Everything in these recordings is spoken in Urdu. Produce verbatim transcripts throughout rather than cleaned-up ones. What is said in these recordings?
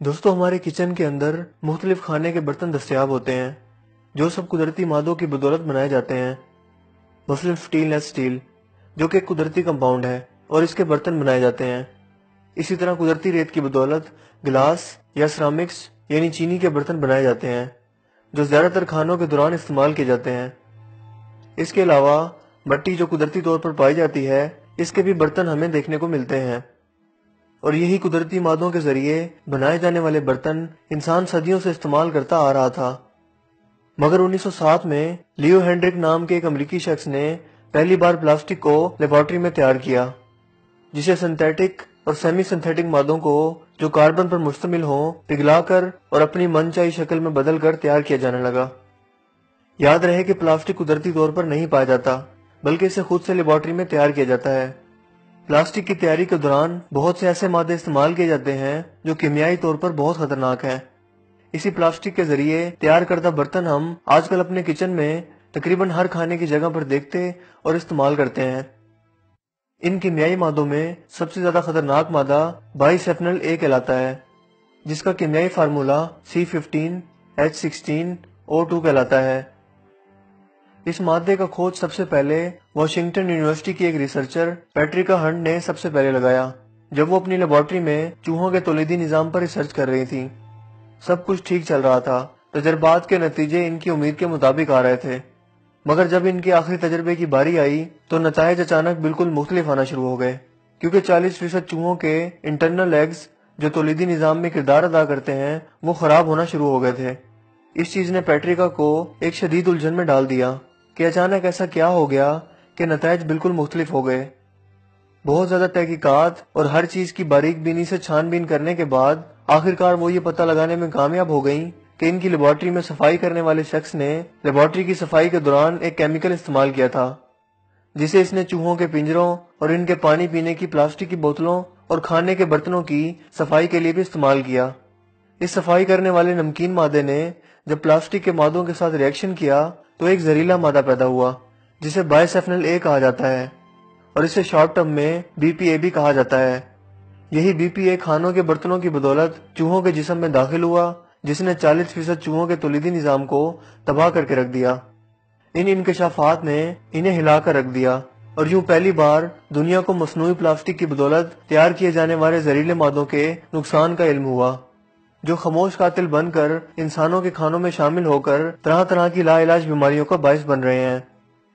دوستو ہمارے کچن کے اندر مختلف کھانے کے برتن دستیاب ہوتے ہیں جو سب قدرتی مادوں کی بدولت بنائے جاتے ہیں، مثلاً سٹینلیس سٹیل جو کہ ایک قدرتی کمپاؤنڈ ہے اور اس کے برتن بنائے جاتے ہیں۔ اسی طرح قدرتی ریت کی بدولت گلاس یا سرامکس یعنی چینی کے برتن بنائے جاتے ہیں جو زیادہ تر کھانوں کے دوران استعمال کیے جاتے ہیں۔ اس کے علاوہ مٹی جو قدرتی طور پر پائی جاتی ہے، اس کے بھی برتن ہمیں دیکھنے کو ملتے ہیں، اور یہی قدرتی مادوں کے ذریعے بنائے جانے والے برتن انسان صدیوں سے استعمال کرتا آ رہا تھا۔ مگر انیس سو سات میں لیو ہینڈرک نام کے ایک امریکی شخص نے پہلی بار پلاسٹک کو لیبارٹری میں تیار کیا، جسے سنتھیٹک اور سیمی سنتھیٹک مادوں کو جو کاربن پر مشتمل ہوں پگھلا کر اور اپنی من چاہی شکل میں بدل کر تیار کیا جانے لگا۔ یاد رہے کہ پلاسٹک قدرتی طور پر نہیں پایا جاتا بلکہ اسے خود سے لیبارٹری میں تیار کیا جاتا ہے۔ پلاسٹک کی تیاری کے دوران بہت سے ایسے مادے استعمال کیے جاتے ہیں جو کیمیائی طور پر بہت خطرناک ہیں۔ اسی پلاسٹک کے ذریعے تیار کردہ برتن ہم آج کل اپنے کچن میں تقریباً ہر کھانے کی جگہ پر دیکھتے اور استعمال کرتے ہیں۔ ان کیمیائی مادوں میں سب سے زیادہ خطرناک مادہ بائی سیفنل اے کہلاتا ہے، جس کا کیمیائی formula C fifteen H sixteen O two کہلاتا ہے۔ اس مادے کا کھوج سب سے پہلے واشنگٹن یونیورسٹی کی ایک ریسرچر پیٹریکا ہنٹ نے سب سے پہلے لگایا جب وہ اپنی لیبارٹری میں چوہوں کے تولیدی نظام پر ریسرچ کر رہی تھی۔ سب کچھ ٹھیک چل رہا تھا، تجربات کے نتیجے ان کی امید کے مطابق آ رہے تھے، مگر جب ان کے آخری تجربے کی باری آئی تو نتائج اچانک بالکل مختلف آنا شروع ہو گئے، کیونکہ چالیس فیصد چوہوں کے انٹرنل ایگز جو تولیدی نظام میں کردار ادا کرتے ہیں وہ خراب ہونا شروع ہو گئے تھے۔ اس چیز نے پیٹریکا کو ایک شدید الجھن میں ڈال دیا کہ اچانک ایسا کیا ہو گیا کہ نتائج بالکل مختلف ہو گئے۔ بہت زیادہ تحقیقات اور ہر چیز کی باریک بینی سے چھان بین کرنے کے بعد آخرکار وہ یہ پتہ لگانے میں کامیاب ہو گئیں کہ ان کی لیبارٹری میں صفائی کرنے والے شخص نے لیبارٹری کی صفائی کے دوران ایک کیمیکل استعمال کیا تھا، جسے اس نے چوہوں کے پنجروں اور ان کے پانی پینے کی پلاسٹک کی بوتلوں اور کھانے کے برتنوں کی صفائی کے لیے بھی استعمال کیا۔ اس صفائی کرنے والے نمکین مادے نے جب پلاسٹک کے مادوں کے ساتھ ری ایکشن کیا تو ایک زہریلا مادہ پیدا ہوا جسے بائی سیفنل اے کہا جاتا ہے، اور اسے شارٹ ٹرم میں بی پی اے بھی کہا جاتا ہے۔ یہی بی پی اے کھانوں کے برتنوں کی بدولت چوہوں کے جسم میں داخل ہوا، جس نے چالیس فیصد چوہوں کے تولیدی نظام کو تباہ کر کے رکھ دیا۔ ان انکشافات نے انہیں ہلا کر رکھ دیا، اور یوں پہلی بار دنیا کو مصنوعی پلاسٹک کی بدولت تیار کیے جانے والے زہریلے مادوں کے نقصان کا علم ہوا، جو خاموش قاتل بن کر انسانوں کے کھانوں میں شامل ہو کر طرح طرح کی لا علاج بیماریوں کا باعث بن رہے ہیں۔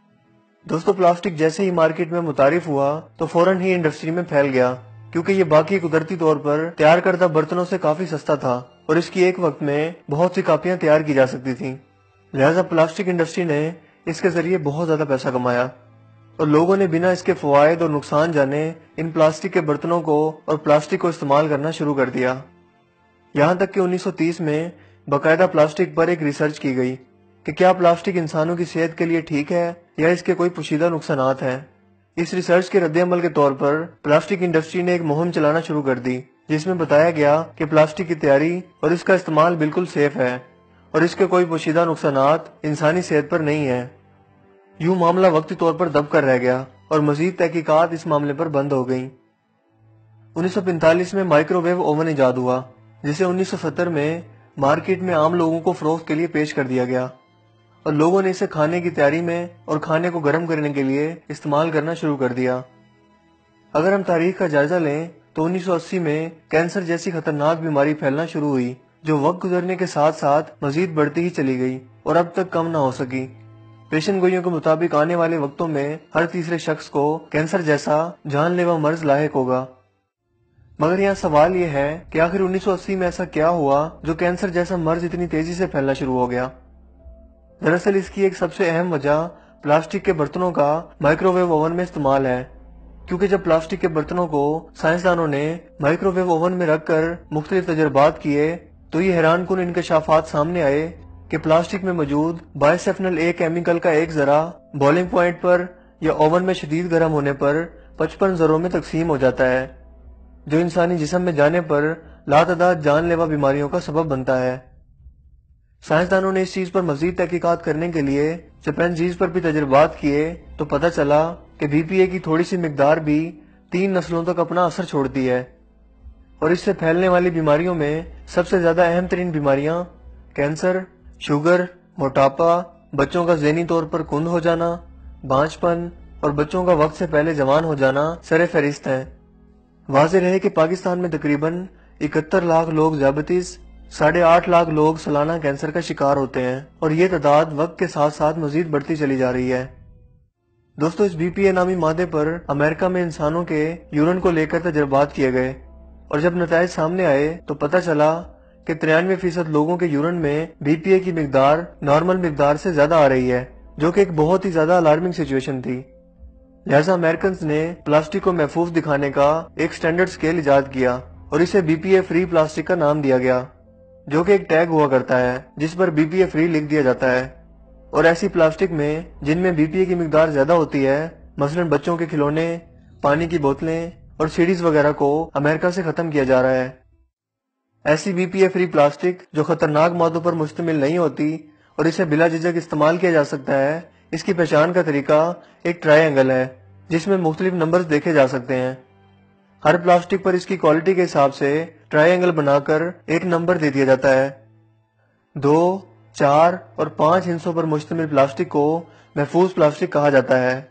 دوستو پلاسٹک جیسے ہی مارکیٹ میں متعارف ہوا تو فوراً ہی انڈسٹری میں پھیل گیا، کیونکہ یہ باقی قدرتی طور پر تیار کردہ برتنوں سے کافی سستا تھا اور اس کی ایک وقت میں بہت سی کاپیاں تیار کی جا سکتی تھیں۔ لہٰذا پلاسٹک انڈسٹری نے اس کے ذریعے بہت زیادہ پیسہ کمایا، اور لوگوں نے بنا اس کے فوائد اور نقصان جانے ان پلاسٹک کے برتنوں کو اور پلاسٹک کو استعمال کرنا شروع کر دیا۔ یہاں تک کہ انیس سو تیس میں باقاعدہ پلاسٹک پر ایک ریسرچ کی گئی کہ کیا پلاسٹک انسانوں کی صحت کے لیے ٹھیک ہے یا اس کے کوئی پوشیدہ نقصانات ہیں۔ اس ریسرچ کے رد عمل کے طور پر پلاسٹک انڈسٹری نے ایک مہم چلانا شروع کر دی جس میں بتایا گیا کہ پلاسٹک کی تیاری اور اس کا استعمال بالکل سیف ہے اور اس کے کوئی پوشیدہ نقصانات انسانی صحت پر نہیں ہیں۔ یوں معاملہ وقتی طور پر دب کر رہ گیا اور مزید تحقیقات اس معاملے پر بند ہو گئیں۔ انیس سو پینتالیس میں مائکرو ویو اوون ایجاد ہوا، جسے انیس سو ستر میں مارکیٹ میں عام لوگوں کو فروخت کے لیے پیش کر دیا گیا، اور لوگوں نے اسے کھانے کی تیاری میں اور کھانے کو گرم کرنے کے لیے استعمال کرنا شروع کر دیا۔ اگر ہم تاریخ کا جائزہ لیں تو انیس سو اسی میں کینسر جیسی خطرناک بیماری پھیلنا شروع ہوئی، جو وقت گزرنے کے ساتھ ساتھ مزید بڑھتی ہی چلی گئی اور اب تک کم نہ ہو سکی۔ پیشن گوئیوں کے مطابق آنے والے وقتوں میں ہر تیسرے شخص کو کینسر جیسا جان لیوا مرض لاحق ہوگا۔ مگر یہاں سوال یہ ہے کہ آخر انیس سو اسی میں ایسا کیا ہوا جو کینسر جیسا مرض اتنی تیزی سے پھیلنا شروع ہو گیا؟ دراصل اس کی ایک سب سے اہم وجہ پلاسٹک کے برتنوں کا مائکرو ویو اوون میں استعمال ہے، کیونکہ جب پلاسٹک کے برتنوں کو سائنسدانوں نے مائکرو ویو اوون میں رکھ کر مختلف تجربات کیے تو یہ حیران کن انکشافات سامنے آئے کہ پلاسٹک میں موجود بائی سیفنل اے کیمیکل کا ایک ذرہ بوائلنگ پوائنٹ پر یا اوون میں شدید گرم ہونے پر پچپن ذروں میں تقسیم ہو جاتا ہے، جو انسانی جسم میں جانے پر لاتعداد جان لیوا بیماریوں کا سبب بنتا ہے۔ سائنسدانوں نے اس چیز پر مزید تحقیقات کرنے کے لیے چمپینزیز پر بھی تجربات کیے تو پتہ چلا کہ بی پی اے کی تھوڑی سی مقدار بھی تین نسلوں تک اپنا اثر چھوڑتی ہے۔ اور اس سے پھیلنے والی بیماریوں میں سب سے زیادہ اہم ترین بیماریاں کینسر، شوگر، موٹاپا، بچوں کا ذہنی طور پر کند ہو جانا، بانجھ پن اور بچوں کا وقت سے پہلے جوان ہو جانا سر فہرست ہیں۔ واضح رہے کہ پاکستان میں تقریباً اکہتر لاکھ لوگ ذیابیطس، ساڑھے آٹھ لاکھ لوگ سالانہ کینسر کا شکار ہوتے ہیں اور یہ تعداد وقت کے ساتھ ساتھ مزید بڑھتی چلی جا رہی ہے۔ دوستو، اس بی پی اے نامی مادے پر امریکہ میں انسانوں کے یورین کو لے کر تجربات کیے گئے اور جب نتائج سامنے آئے تو پتہ چلا کہ ترانوے فیصد لوگوں کے یورین میں بی پی اے کی مقدار نارمل مقدار سے زیادہ آ رہی ہے، جو کہ ایک بہت ہی زیادہ الارمنگ سچویشن تھی۔ لہٰذا امریکنز نے پلاسٹک کو محفوظ دکھانے کا ایک سٹینڈرڈ اسکیل ایجاد کیا اور اسے B P A free plastic کا نام دیا گیا، جو کہ ایک ٹیگ ہوا کرتا ہے جس پر بی پی اے فری لکھ دیا جاتا ہے۔ اور ایسی پلاسٹک میں جن میں بی پی اے کی مقدار زیادہ ہوتی ہے، مثلا بچوں کے کھلونے، پانی کی بوتلیں اور سیڈیز وغیرہ کو امریکہ سے ختم کیا جا رہا ہے۔ ایسی B P A free plastic جو خطرناک مادوں پر مشتمل نہیں ہوتی اور اسے بلا جھجک استعمال کیا جا سکتا ہے، اس کی پہچان کا طریقہ ایک ٹرائی اینگل ہے جس میں مختلف نمبرز دیکھے جا سکتے ہیں۔ ہر پلاسٹک پر اس کی کوالٹی کے حساب سے ٹرائی اینگل بنا کر ایک نمبر دے دیا جاتا ہے۔ دو، چار اور پانچ ہندسوں پر مشتمل پلاسٹک کو محفوظ پلاسٹک کہا جاتا ہے،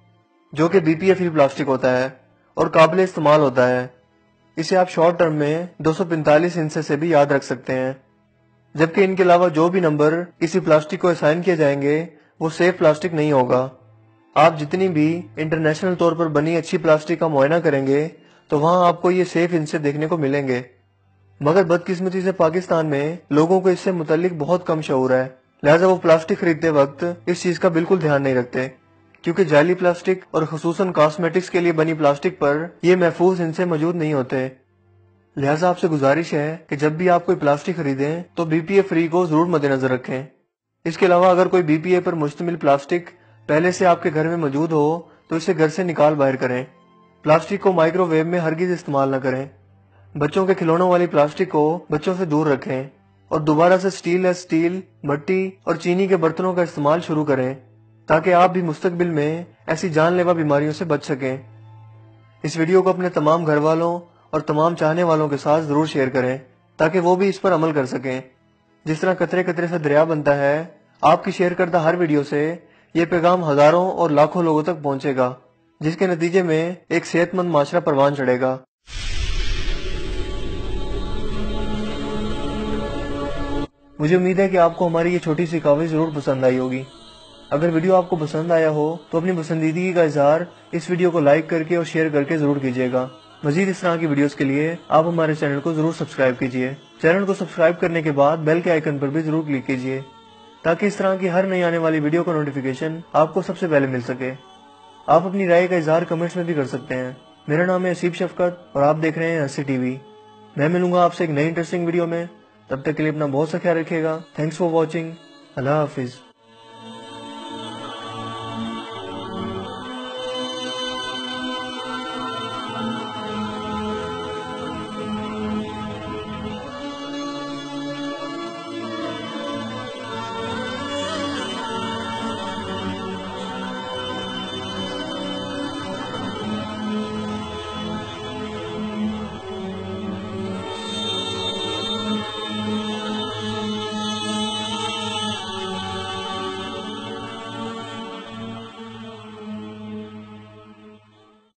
جو کہ B P A free plastic ہوتا ہے اور قابل استعمال ہوتا ہے۔ اسے آپ شارٹ ٹرم میں دو سو پینتالیس ہندسے سے بھی یاد رکھ سکتے ہیں، جبکہ ان کے علاوہ جو بھی نمبر کسی پلاسٹک کو اسائن کیے جائیں گے وہ سیف پلاسٹک نہیں ہوگا۔ آپ جتنی بھی انٹرنیشنل طور پر بنی اچھی پلاسٹک کا معائنہ کریں گے تو وہاں آپ کو یہ سیف ہندسے دیکھنے کو ملیں گے، مگر بدقسمتی سے پاکستان میں لوگوں کو اس سے متعلق بہت کم شعور ہے، لہٰذا وہ پلاسٹک خریدتے وقت اس چیز کا بالکل دھیان نہیں رکھتے، کیونکہ جعلی پلاسٹک اور خصوصاً کاسمیٹکس کے لیے بنی پلاسٹک پر یہ محفوظ ہندسے موجود نہیں ہوتے۔ لہٰذا آپ سے گزارش ہے کہ جب بھی آپ کوئی پلاسٹک خریدیں تو بی پی اے فری کو ضرور مد نظر رکھیں۔ اس کے علاوہ اگر کوئی بی پی اے پر مشتمل پلاسٹک پہلے سے آپ کے گھر میں موجود ہو تو اسے گھر سے نکال باہر کریں۔ پلاسٹک کو مائکرو ویو میں ہرگز استعمال نہ کریں۔ بچوں کے کھلونوں والی پلاسٹک کو بچوں سے دور رکھیں اور دوبارہ سے سٹیل یا سٹیل، مٹی اور چینی کے برتنوں کا استعمال شروع کریں تاکہ آپ بھی مستقبل میں ایسی جان لیوا بیماریوں سے بچ سکیں۔ اس ویڈیو کو اپنے تمام گھر والوں اور تمام چاہنے والوں کے ساتھ ضرور شیئر کریں تاکہ وہ بھی اس پر عمل کر سکیں۔ جس طرح قطرے قطرے سے دریا بنتا ہے، آپ کی شیئر کردہ ہر ویڈیو سے یہ پیغام ہزاروں اور لاکھوں لوگوں تک پہنچے گا، جس کے نتیجے میں ایک صحت مند معاشرہ پروان چڑھے گا۔ مجھے امید ہے کہ آپ کو ہماری یہ چھوٹی سی کاوش ضرور پسند آئی ہوگی۔ اگر ویڈیو آپ کو پسند آیا ہو تو اپنی پسندیدگی کا اظہار اس ویڈیو کو لائک کر کے اور شیئر کر کے ضرور کیجیے گا۔ مزید اس طرح کی ویڈیوز کے لیے آپ ہمارے چینل کو ضرور سبسکرائب کیجیے۔ چینل کو سبسکرائب کرنے کے بعد بیل کے آئیکن پر بھی ضرور کلک کیجیے تاکہ اس طرح کی ہر نئی آنے والی ویڈیو کا نوٹیفیکیشن آپ کو سب سے پہلے مل سکے۔ آپ اپنی رائے کا اظہار کمنٹس میں بھی کر سکتے ہیں۔ میرا نام ہے اسیب شفقت اور آپ دیکھ رہے ہیں ایس سی ٹی وی۔ میں ملوں گا آپ سے ایک نئی انٹرسٹنگ ویڈیو میں، تب تک کے لیے اپنا بہت سا خیال رکھیے گا۔ Thanks for watching. اللہ حافظ۔